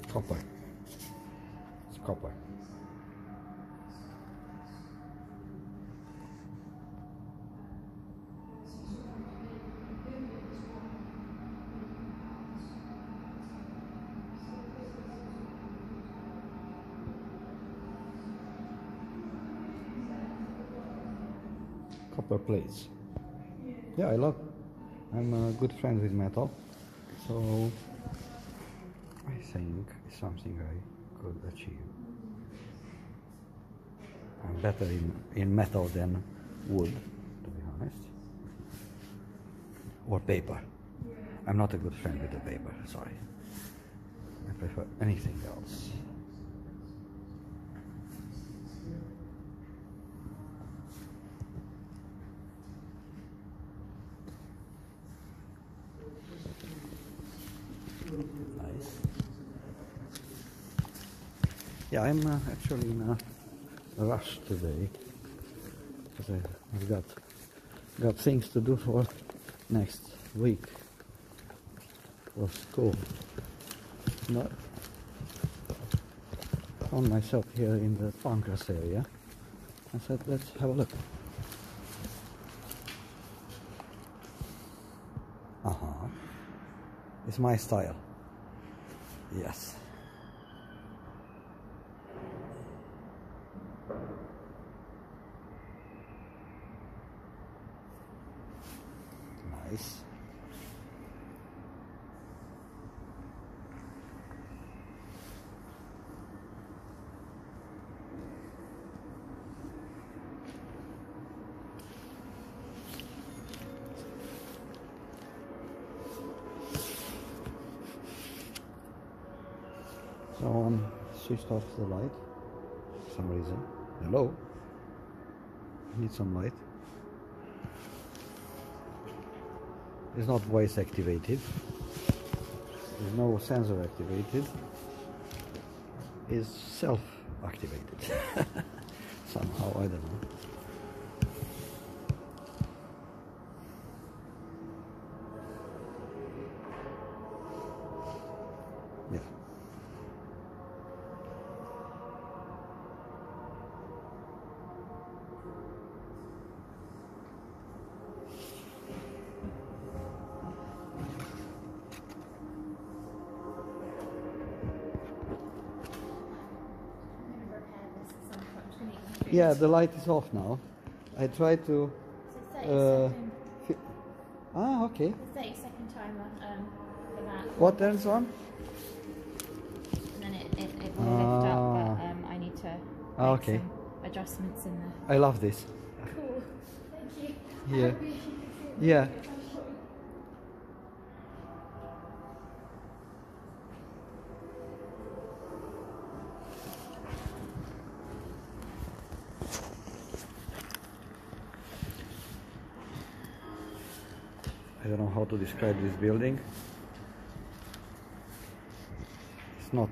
Copper. It's copper. Copper plates. Yeah, I love. I'm a good friend with metal, so I think it's something I could achieve. I'm better in metal than wood, to be honest, or paper. I'm not a good friend with the paper, sorry. I prefer anything else. Nice. Yeah, I'm actually in a rush today because I've got things to do for next week for school. But I found myself here in the Pancras area. I said, let's have a look. It's my style. Yes. Nice. Someone switched off the light for some reason. Hello? I need some light. It's not voice activated. There's no sensor activated. It's self activated. Somehow, I don't know. Yeah. Yeah, the light is off now. I tried to. Okay. The 30-second timer for that. What turns on? And then it will lift up, but I need to make some adjustments in there. I love this. Cool. Thank you. Yeah. Yeah. I don't know how to describe this building. It's not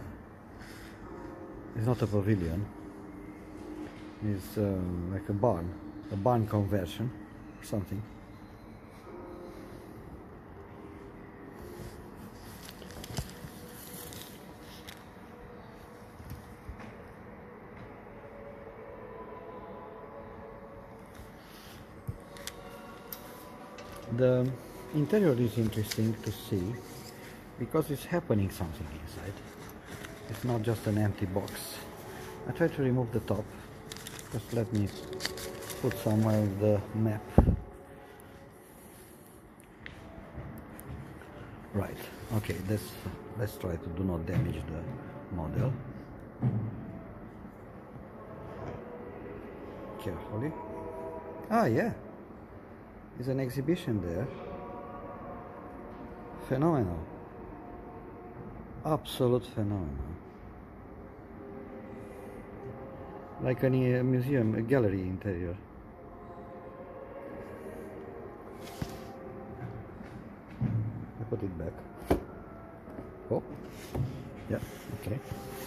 a pavilion. It's like a barn conversion or something. The interior is interesting to see because it's happening something inside. It's not just an empty box. I try to remove the top. Just let me put somewhere the map. Right. Okay. Let's try to do not damage the model. Carefully. Ah, yeah. There's an exhibition there. Phenomenal. Absolute phenomenal. Like any museum, a gallery interior. I put it back. Oh, yeah, okay.